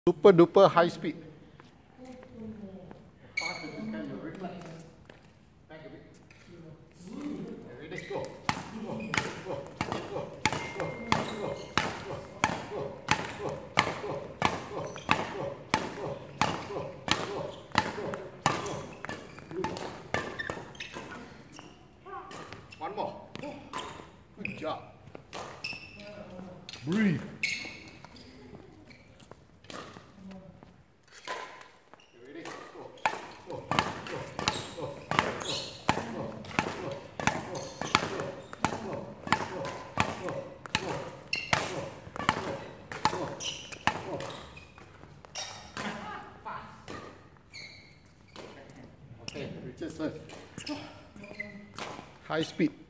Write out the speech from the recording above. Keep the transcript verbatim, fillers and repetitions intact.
Super duper high speed. One more. Good job. Breathe. Okay, Richardson. High speed.